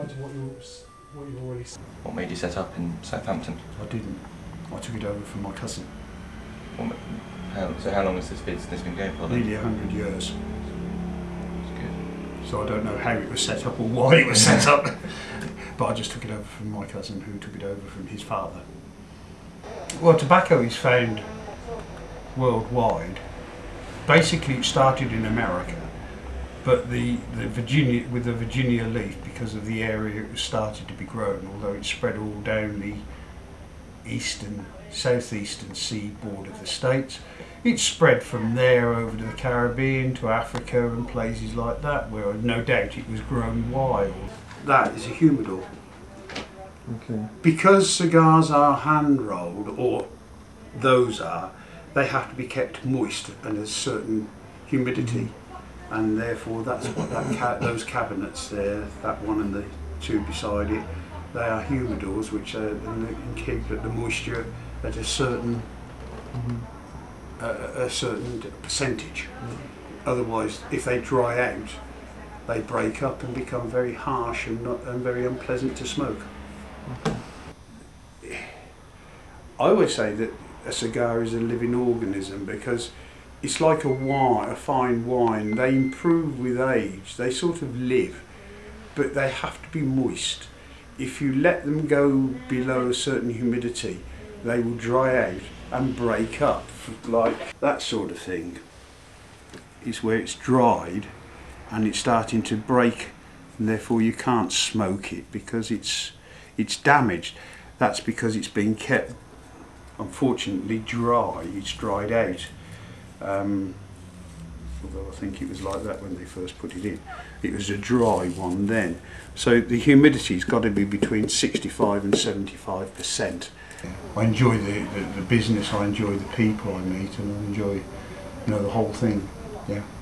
to what you've already said. What made you set up in Southampton? I didn't. I took it over from my cousin. So how long has this business been going for then? Nearly 100 years. That's good. So I don't know how it was set up or why it was set up, but I just took it over from my cousin, who took it over from his father. Well, tobacco is found worldwide. Basically, it started in America, but with the Virginia leaf, because of the area it was started to be grown, although it spread all down the southeastern seaboard of the States, it spread from there over to the Caribbean, to Africa and places like that, where no doubt it was grown wild. That is a humidor. Okay. Because cigars are hand rolled, or those are, they have to be kept moist and a certain humidity, and therefore that's what those cabinets there, that one and the two beside it, they are humidors, which keep the moisture at a certain percentage. Otherwise, if they dry out, they break up and become very harsh and very unpleasant to smoke. I always say that a cigar is a living organism, because it's like a fine wine. They improve with age, they sort of live, but they have to be moist. If you let them go below a certain humidity, they will dry out and break up, like that sort of thing. Is where it's dried and it's starting to break, and therefore you can't smoke it because it's damaged. That's because it's been kept, unfortunately, dry. It's dried out. Although I think it was like that when they first put it in. It was a dry one then. So the humidity's got to be between 65 and 75%. I enjoy the business, I enjoy the people I meet, and I enjoy, the whole thing. Yeah.